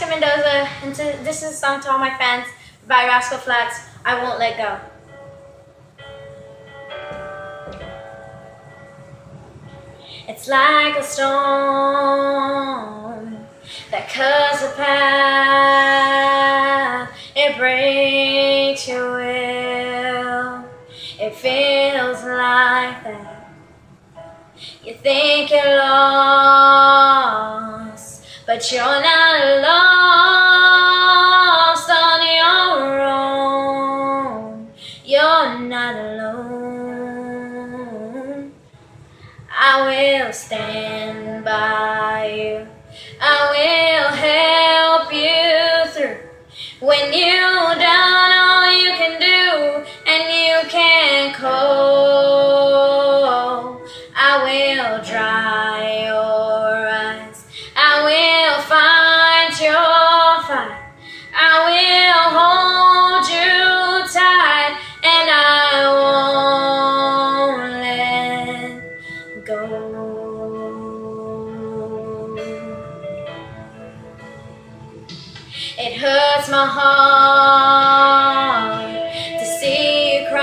Mendoza, and this is a song to all my fans by Rascal Flats, I Won't Let Go. It's like a storm that cuts the path, it breaks your will, it feels like that. You think you're lost, but you're not lost on your own. You're not alone. I will stand by you. I will help you through. When you're down, all you can do, and you can't cope, I will dry your eyes. I will fight your fight. I will hold you tight, and I won't let go. It hurts my heart to see you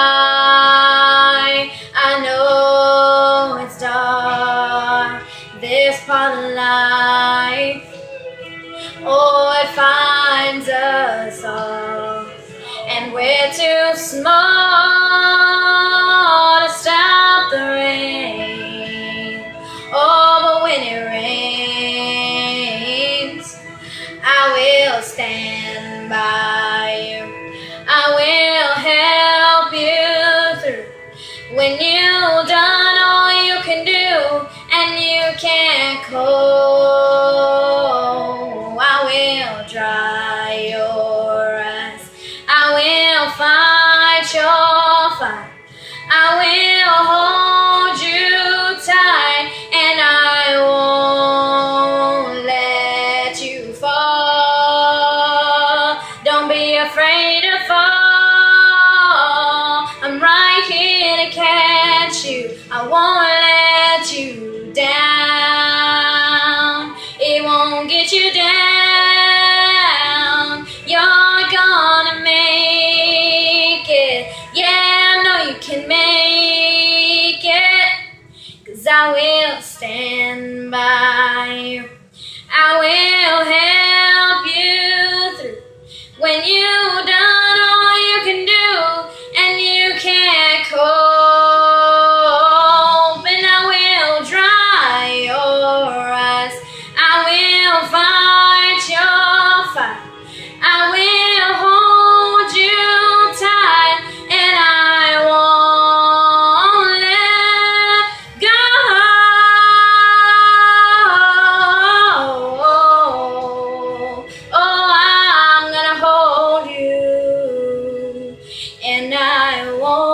cry. I know it's dark, this part of life. Oh, it finds us all, and we're too small to stop the rain. Oh, but when it rains, I will stand by you. I will help you through. When you're done, all you can do, and you can't cope, I will dry your eyes. I will fight your fight. I will hold you tight, and I won't let you fall. Don't be afraid to fall. I'm right here to catch you. I won't let you down. It won't get you down. You're gonna make it. Yeah, I know you can make it. 'Cause I will stand by you. I will help you through. When you're done, all you can do, and you can't cope, and I will dry your eyes. I will fight your fight. I will hold you tight, and I won't let go. Oh, I'm gonna hold you, and I won't